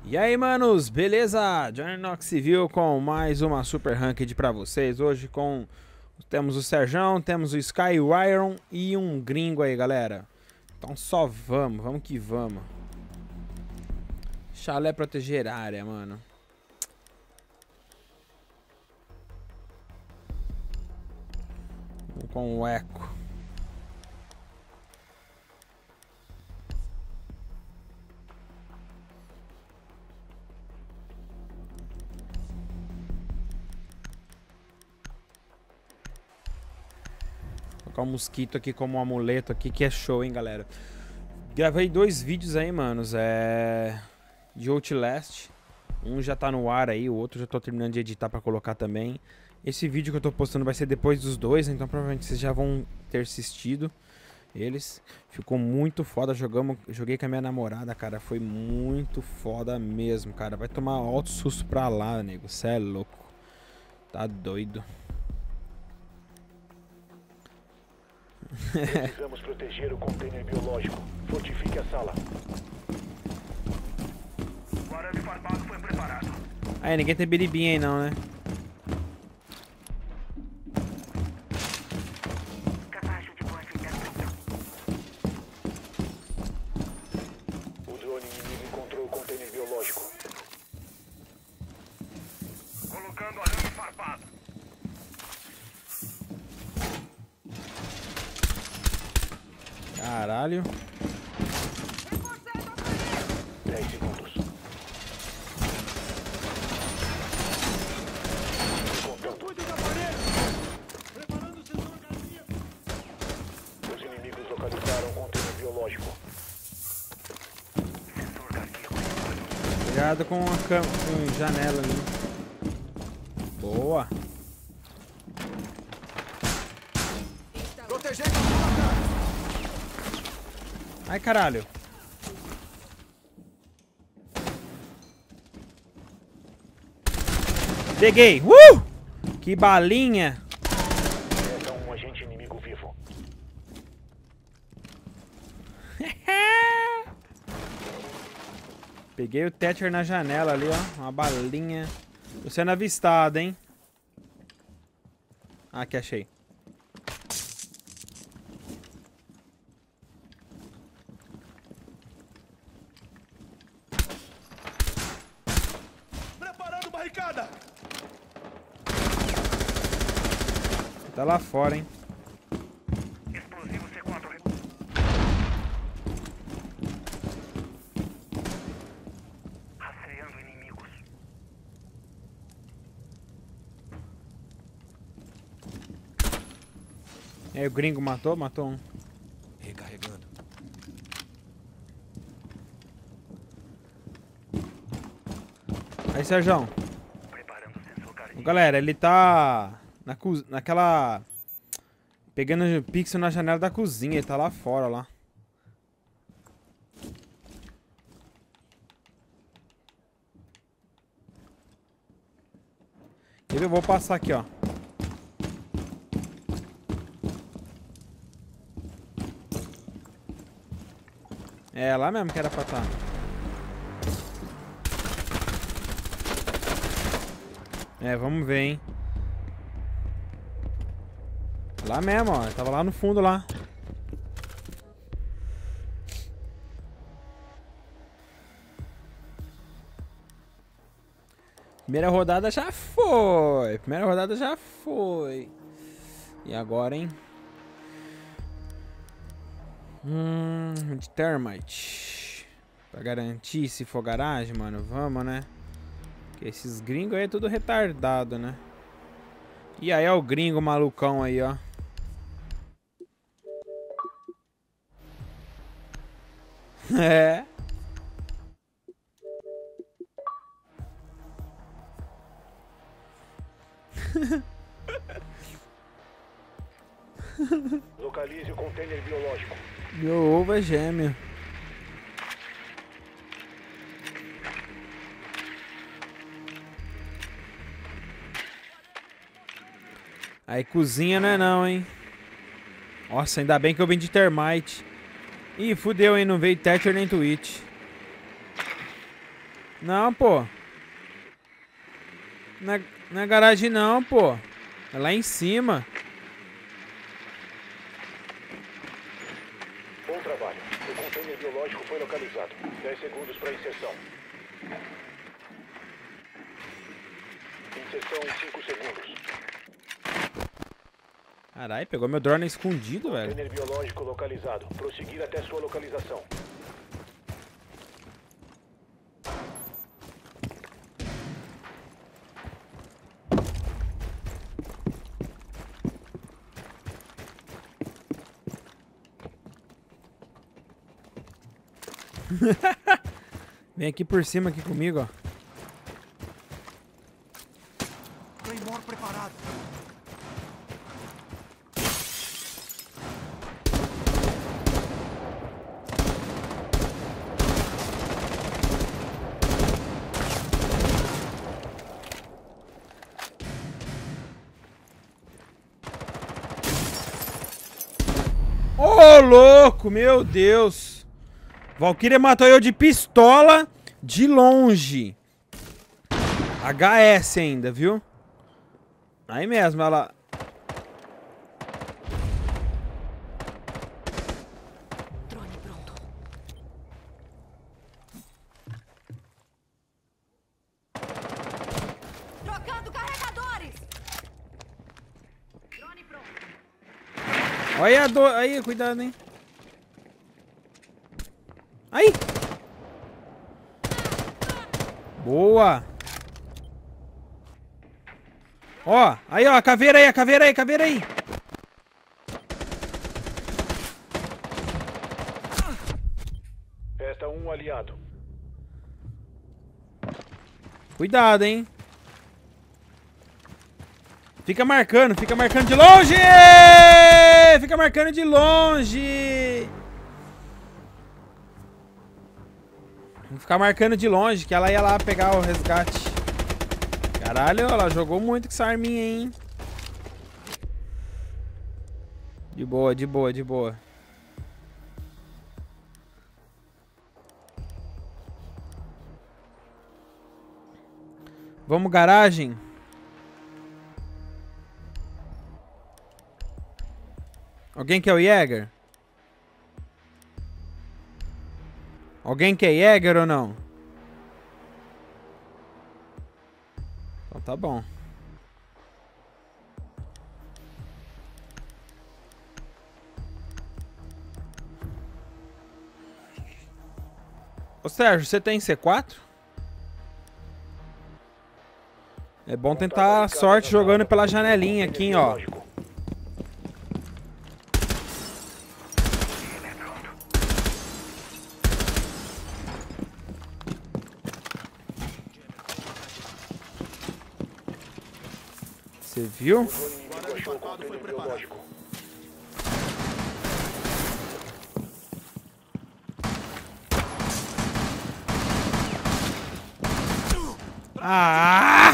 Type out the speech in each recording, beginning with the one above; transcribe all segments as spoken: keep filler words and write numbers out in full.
E aí, manos, beleza? Johnny Knox Civil com mais uma Super Ranked pra vocês. Hoje com temos o Serjão, temos o Sky Iron e um gringo aí, galera. Então só vamos, vamos que vamos. Chalé proteger a área, mano. Vamos com o eco. Vou colocar o mosquito aqui como um amuleto aqui, que é show, hein, galera. Gravei dois vídeos aí, manos, é... de Outlast. Um já tá no ar aí, o outro já tô terminando de editar pra colocar também. Esse vídeo que eu tô postando vai ser depois dos dois, então provavelmente vocês já vão ter assistido eles. Ficou muito foda, jogamos, joguei com a minha namorada, cara, foi muito foda mesmo, cara. Vai tomar alto susto pra lá, nego, cê é louco. Tá doido. Precisamos proteger o container biológico. Fortifique a sala. O arame farpado foi preparado. Aí, ninguém tem biribinha aí não, né? O drone inimigo encontrou o container biológico. Colocando arame farpado. Caralho. dez segundos. Cuide da parede! Preparando o sensor cardíaco. Os inimigos localizaram o container biológico. Sensor cardíaco. Cuidado com a cam com janela ali. Boa. Protegendo a porta! Ai, caralho. Peguei. Uh! Que balinha. É um agente inimigo vivo. Peguei o Thatcher na janela ali, ó. Uma balinha. Tô sendo avistado, hein. Ah, aqui achei. Preparando barricada! Tá lá fora, hein. Explosivo C quatro. Rastreando inimigos. E aí, o gringo matou? Matou um. Recarregando. Aí, Serjão. Preparando o sensor Ô, cardíaco. galera, ele tá na cozinha, naquela... Pegando pixel na janela da cozinha. Ele tá lá fora, lá. Eu vou passar aqui, ó. É, lá mesmo que era pra estar. É, vamos ver, hein. Lá mesmo, ó. Tava lá no fundo, lá. Primeira rodada já foi. Primeira rodada já foi. E agora, hein? Hum, de termite. Pra garantir se for garagem, mano. Vamos, né? Porque esses gringos aí é tudo retardado, né? E aí é o gringo malucão aí, ó. É. Localize o container biológico. Meu ovo é gêmeo. Aí cozinha não é não, hein. Nossa, ainda bem que eu vim de termite. Ih, fudeu, hein? Não veio Thatcher nem Twitch. Não, pô. Não é, não é garagem não, pô. É lá em cima. Bom trabalho. O container biológico foi localizado. dez segundos para inserção. Inserção em cinco segundos. Caralho, pegou meu drone escondido, velho. Container biológico localizado. Prosseguir até sua localização. Vem aqui por cima aqui comigo, ó. Claymore preparado. Ô, louco, meu Deus. Valkyria matou eu de pistola de longe. H S ainda, viu? Aí mesmo, ela... Drone pronto. Trocando carregadores. Drone pronto. Olha a do... Aí, cuidado, hein. Aí! Boa! Ó, aí, ó, a caveira aí, a caveira aí, a caveira aí! Resta um aliado. Cuidado, hein? Fica marcando, fica marcando de longe! Fica marcando de longe! Vou ficar marcando de longe, que ela ia lá pegar o resgate. Caralho, ela jogou muito com essa arminha, hein? De boa, de boa, de boa. Vamos garagem? Alguém quer o Jäger? Alguém quer Jäger ou não? Então tá bom. Ô Sérgio, você tem C quatro? É bom tentar a sorte jogando pela janelinha aqui, ó. Você viu? Ah!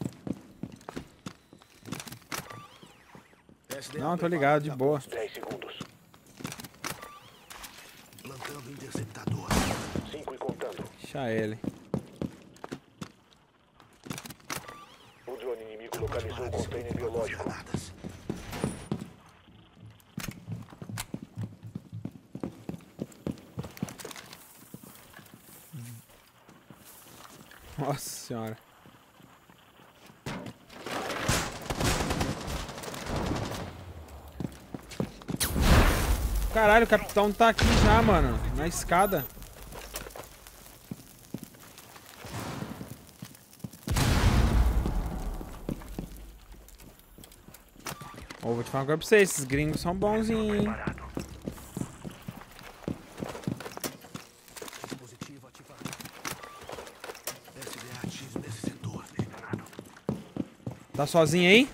Não, tô ligado, de boa. dez segundos. Plantando interceptador. cinco e contando. Deixa ele. O drone inimigo localizou o container biológico. Granadas. Nossa senhora. Caralho, o capitão tá aqui já, mano. Na escada. Ô, vou te falar uma coisa pra vocês. Esses gringos são bonzinhos, hein? Dispositivo ativado. S D A ativo nesse setor. Tá sozinho aí?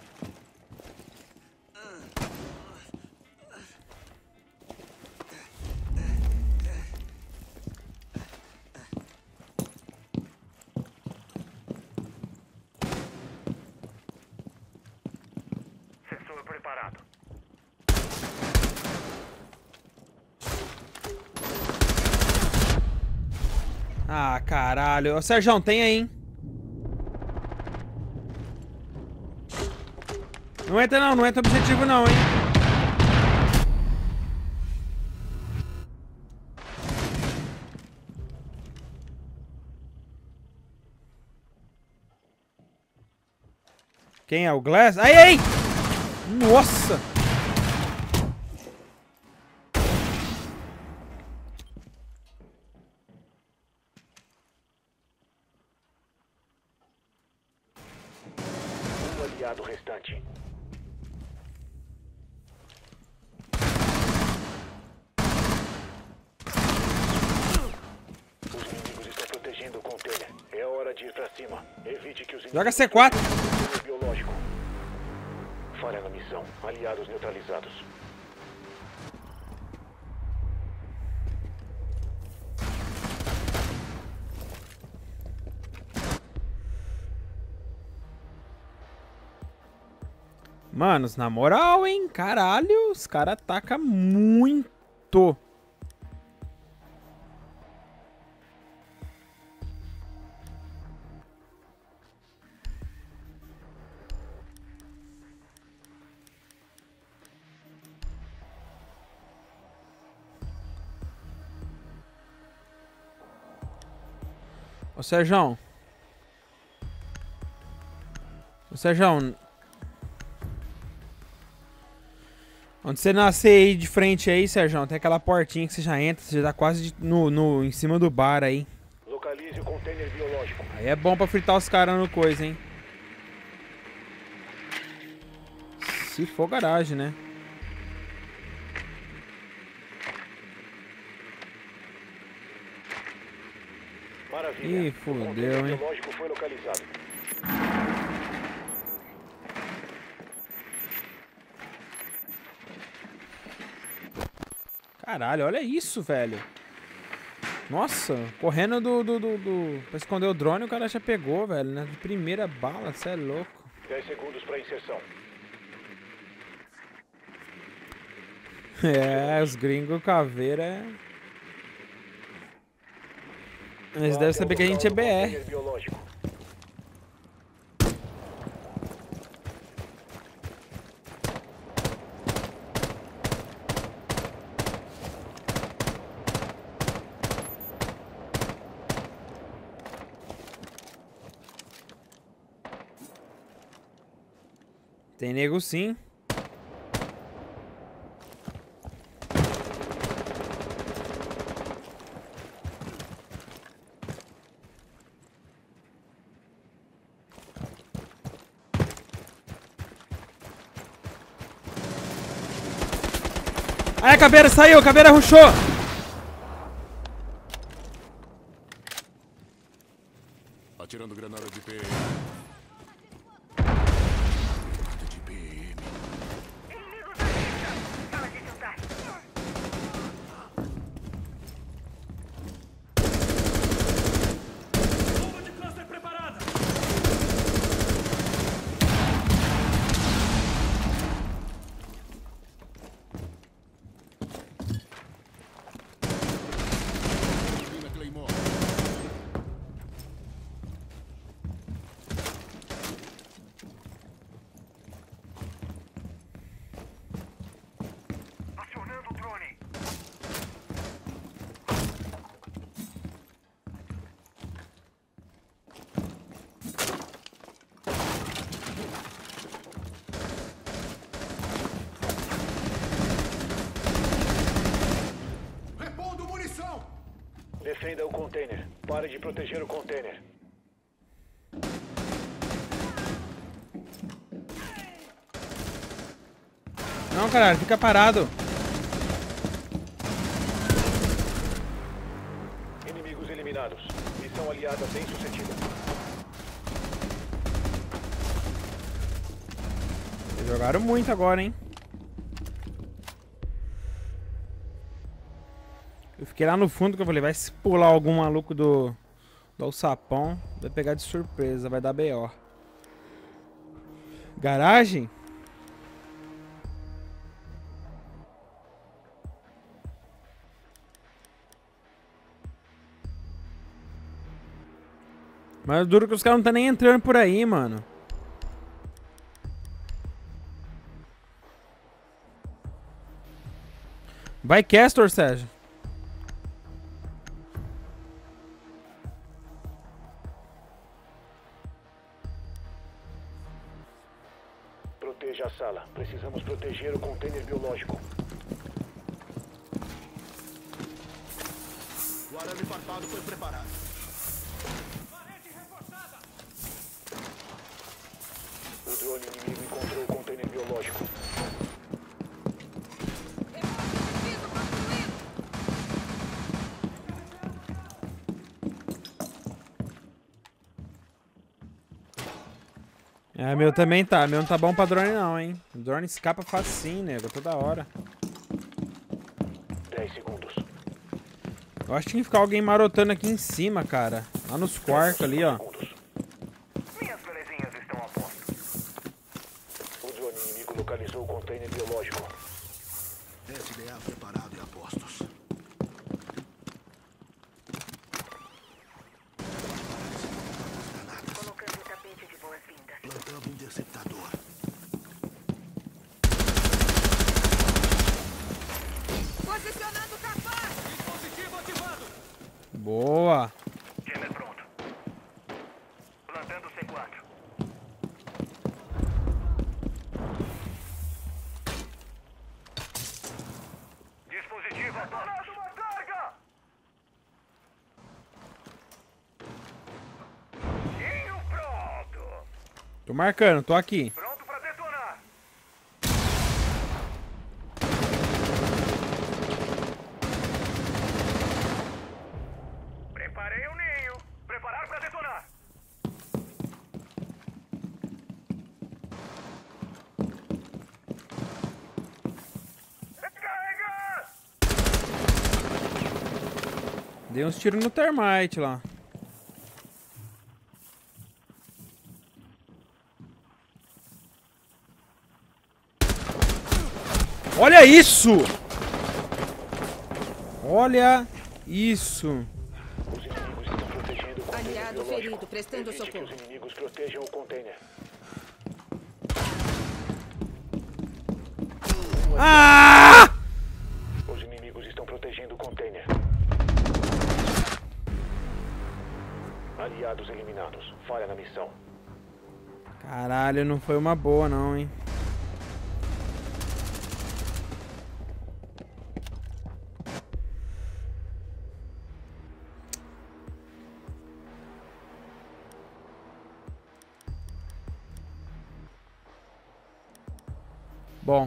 Sensor preparado. Ah, caralho. Ô, Serjão, tem aí, hein? Não entra não, não entra objetivo não, hein? Quem é o Glass? Ai, ai! Nossa! Um aliado restante. Os inimigos estão protegendo o container. É hora de ir pra cima. Evite que os inimigos... Joga C quatro. Biológico. Falha na missão. Aliados neutralizados. Manos, na moral, hein? Caralho, os caras atacam muito. Ô, Serjão. Ô, Serjão. Onde você nascer aí de frente aí, Serjão, tem aquela portinha que você já entra, você já tá quase de- no, no, em cima do bar aí. Localize o container biológico. Aí é bom pra fritar os caras no coisa, hein? Se for garagem, né? Maravilha. Ih, fudeu, o container hein? biológico foi localizado. Caralho, olha isso, velho. Nossa, correndo do, do, do, do... pra esconder o drone, o cara já pegou, velho, né? De primeira bala, cê é louco. dez segundos para inserção. É, os gringos caveira é... Eles devem saber que a gente é B R. Container biológico. Tem nego sim. Aí a caveira saiu, a caveira rushou. Atirando granada de P M. De P M. Bomba de cluster preparada. Mina Claymore. Acionando o drone. Repondo munição! Defenda o container. Pare de proteger o container. Não, caralho, fica parado. Inimigos eliminados. Missão aliada bem sucedida. Eles jogaram muito agora, hein? Eu fiquei lá no fundo que eu falei, vai se pular algum maluco do, do alçapão, vai pegar de surpresa, vai dar B O. Garagem? Mas duro que os caras não tá nem entrando por aí, mano. Vai, Castor, Sérgio. Proteja a sala. Precisamos proteger o container biológico. O arame farpado foi preparado. O drone inimigo encontrou o container biológico. É, meu também tá. Meu não tá bom pra drone não, hein. O drone escapa facinho, nego. Toda hora. dez segundos. Eu acho que tinha que ficar alguém marotando aqui em cima, cara. Lá nos quartos ali, ó. Segundos. Minhas belezinhas estão a posto. O drone inimigo localizou o container biológico. S D A preparado e a postos. Colocando o tapete de boas-vindas. Plantando um interceptador. Posicionando o capaz. Dispositivo ativado. Boa. Jammer pronto. Plantando C quatro. Dispositivo ativado. Uma carga! Tinho pronto. Tô marcando, tô aqui. Pronto para detonar. Preparei o ninho. Preparar para detonar. Descarrega! Dei uns tiros no termite lá. Olha isso! Olha isso! Os inimigos estão protegendo o container Aliado biológico. ferido, prestando Evite que socorro. os inimigos protejam o container. Ah! Os inimigos estão protegendo o container. Aliados eliminados. Falha na missão. Caralho, não foi uma boa não, hein? Bom.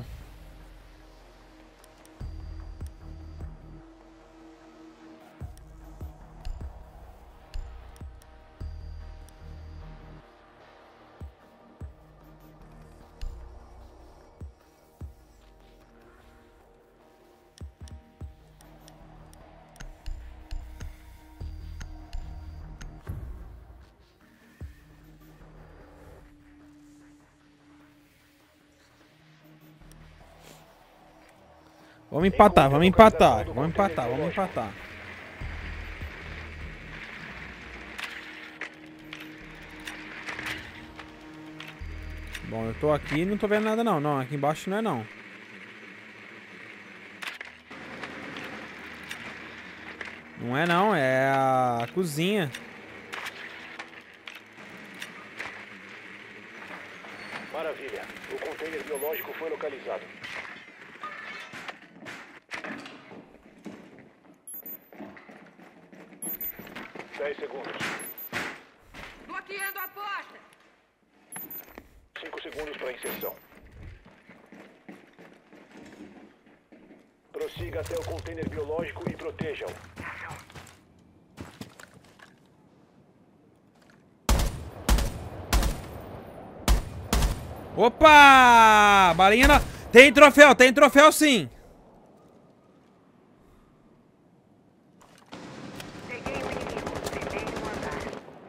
Vamos empatar, vamos empatar, vamos empatar, vamos empatar. Bom, eu tô aqui e não tô vendo nada não. Não, aqui embaixo não é não. Não é não, é a cozinha. Maravilha. O container biológico foi localizado. Dez segundos. Bloqueando a porta. Cinco segundos para inserção. Prossiga até o container biológico e proteja-o. Opa! Balinha na... Tem troféu, tem troféu sim. Peguei o inimigo. Primeiro andar.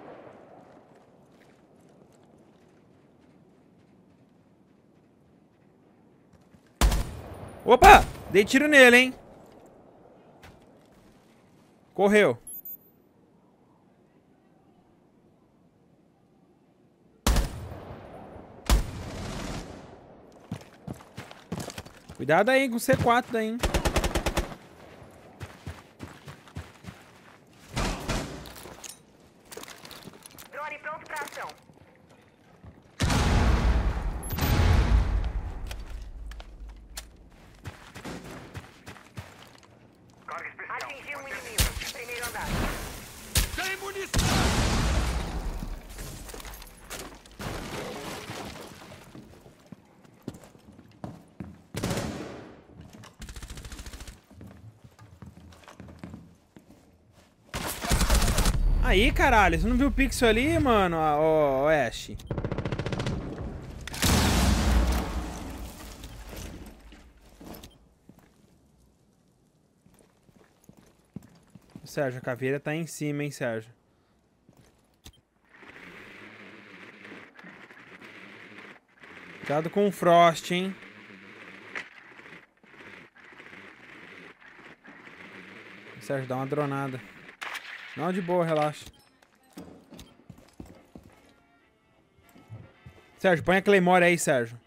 Opa! Dei tiro nele, hein? Correu. Cuidado aí com o C quatro daí, hein? Drone pronto pra ação. Carga especial. Atingiu um inimigo. Primeiro andar. Tem munição! Aí, caralho, você não viu o pixel ali, mano? Ó, ó, Ash. Sérgio, a caveira tá em cima, hein, Sérgio? Cuidado com o Frost, hein? Sérgio, dá uma dronada. Não, de boa, relaxa. Sérgio, põe a Claymore aí, Sérgio.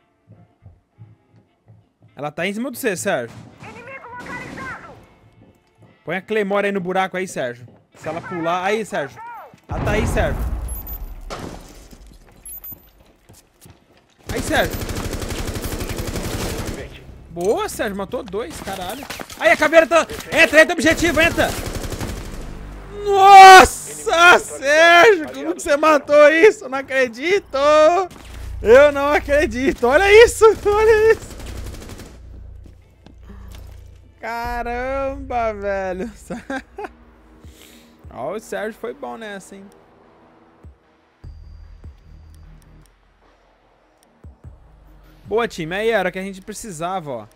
Ela tá em cima do você, Sérgio. Inimigo localizado. Põe a Claymore aí no buraco aí, Sérgio. Se ela pular... Aí, Sérgio. Ela tá aí, Sérgio. Aí, Sérgio. Boa, Sérgio. Matou dois, caralho. Aí, a caveira tá... Entra, entra, objetivo, entra. Nossa, Sérgio. Como que você matou isso? Eu não acredito. Eu não acredito. Olha isso, olha isso. Caramba, velho. Ó, o Sérgio foi bom nessa, hein? Boa, time. Aí era o que a gente precisava, ó.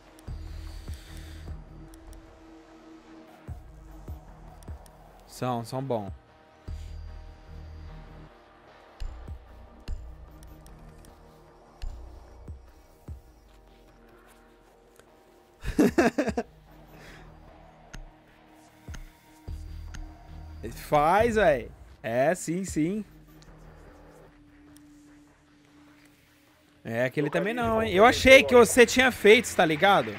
São, são bom. Faz, velho. É, sim, sim. É, aquele também não, hein? Eu achei que você tinha feito, tá ligado?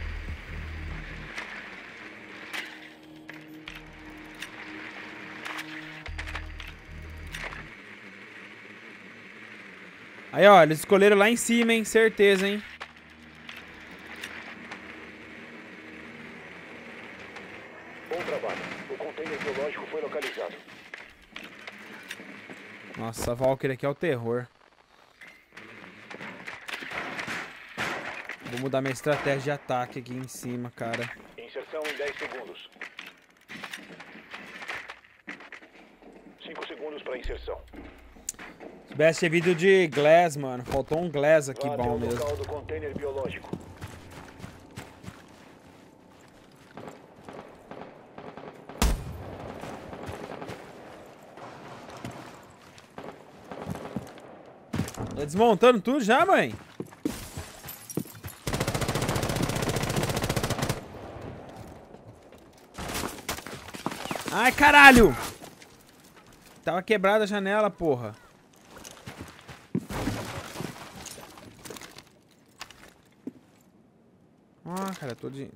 Aí, ó, eles escolheram lá em cima, hein? Certeza, hein? Bom trabalho. O container biológico foi localizado. Nossa, a Valkyrie aqui é o terror. Vou mudar minha estratégia de ataque aqui em cima, cara. Inserção em dez segundos. cinco segundos para inserção. Best ter vídeo de Glass, mano. Faltou um Glass aqui Vá até bom o mesmo. local do container biológico. Tá desmontando tudo já, mãe? Ai, caralho! Tava quebrada a janela, porra. Ah, cara, tô de...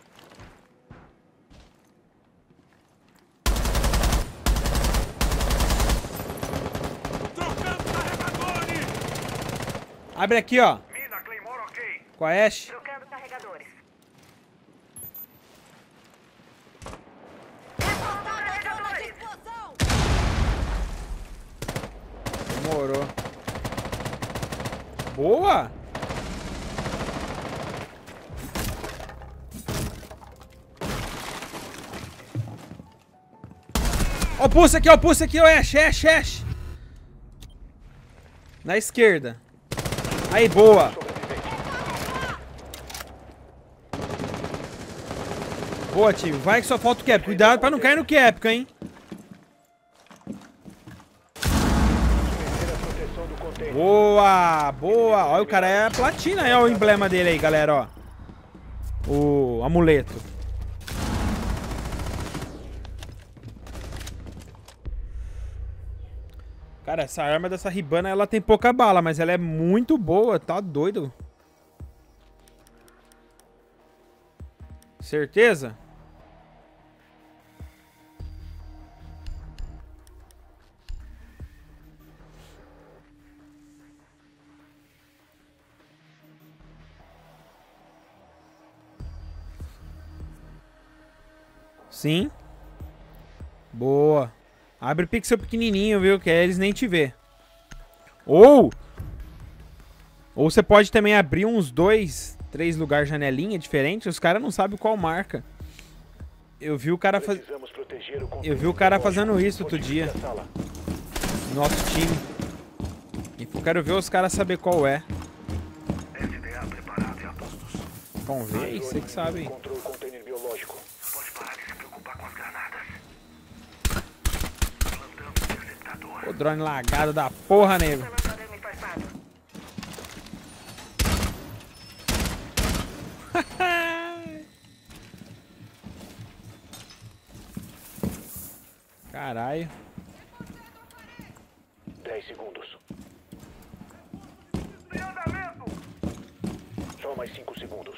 Trocando carregadores! Abre aqui, ó. Mina, Claymore, ok. Com a Ash. Trocando carregadores. Demorou. Boa! Ó o pulso aqui, ó o pulso aqui, ó Ash, Ash, Ash. Na esquerda. Aí, boa. Boa, time. Vai que só falta o cap. Cuidado pra não cair no cap, hein. Boa, boa. Olha, o cara é platina, aí, ó, o emblema dele aí, galera, ó. O amuleto. Cara, essa arma dessa Hibana, ela tem pouca bala, mas ela é muito boa, tá doido. Certeza? Sim. Boa. Abre pixel pequenininho, viu? Que aí eles nem te vê. Ou... Ou você pode também abrir uns dois, três lugares janelinha diferente. Os caras não sabem qual marca. Eu vi o cara faz... Eu vi o cara fazendo isso outro dia. No nosso time. E eu quero ver os caras saber qual é. Vamos ver, você que sabe. O drone lagado da porra, nego. Caralho. dez segundos. Só mais cinco segundos.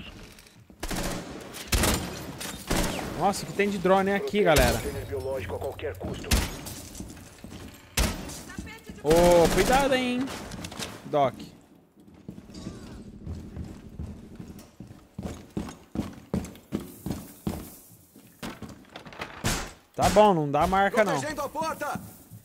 Nossa, o que tem de drone aqui, galera? Biológico a qualquer custo. Ô, oh, cuidado, hein, Doc. Tá bom, não dá marca não. Protegendo a porta!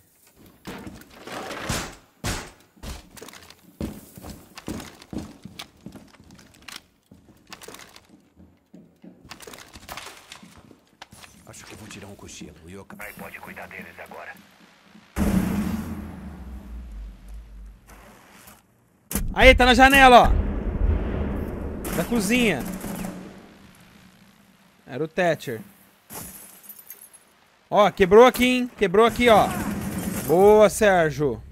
Acho que vou tirar um cochilo. O Yokai pode cuidar deles agora. Aí, tá na janela, ó. Da cozinha. Era o Thatcher. Ó, quebrou aqui, hein? Quebrou aqui, ó. Boa, Sérgio.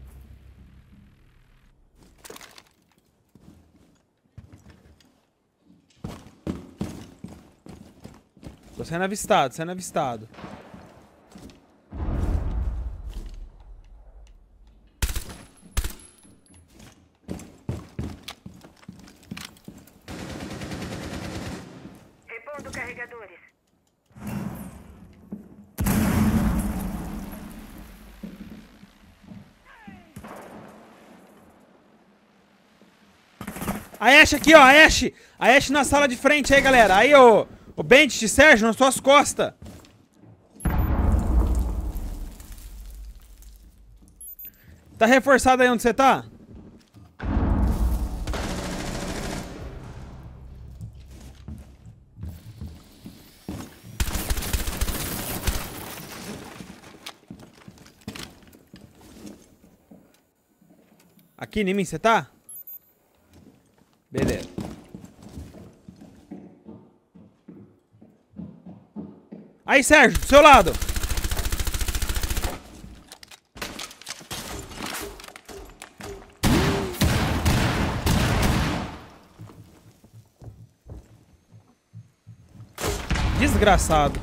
Tô sendo avistado, sendo avistado. Repondo carregadores. A Ashe aqui, ó, a Ashe. A Ashe na sala de frente aí, galera. Aí, ô, o Bandit, Sérgio, nas suas costas. Tá reforçado aí onde você tá? Aqui em mim você tá? Beleza. Aí, Sérgio, do seu lado. Desgraçado.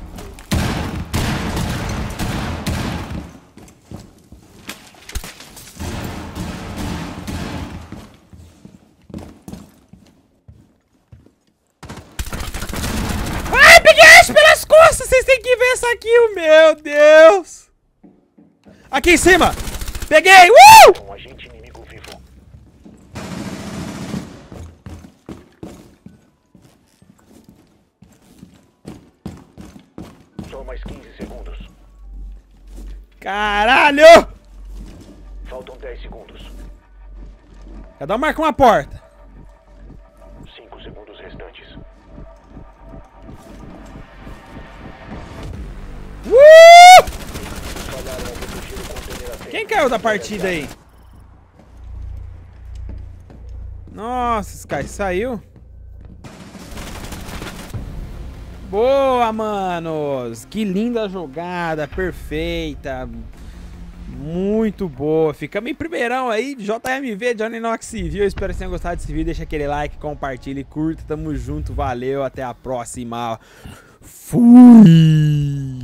Pelas costas, vocês têm que ver essa kill, meu Deus! Aqui em cima! Peguei! Uh! Um agente inimigo vivo. Só mais quinze segundos. Caralho! Faltam dez segundos. Cada um marca uma porta. cinco segundos restantes. Uh! Quem caiu da partida aí? Nossa, esse cara saiu. Boa, manos. Que linda jogada, perfeita. Muito boa. Ficamos em primeirão aí, J M V, Johnny Knox Civil. Eu espero que vocês tenham gostado desse vídeo. Deixa aquele like, compartilha e curta. Tamo junto, valeu, até a próxima. Fui!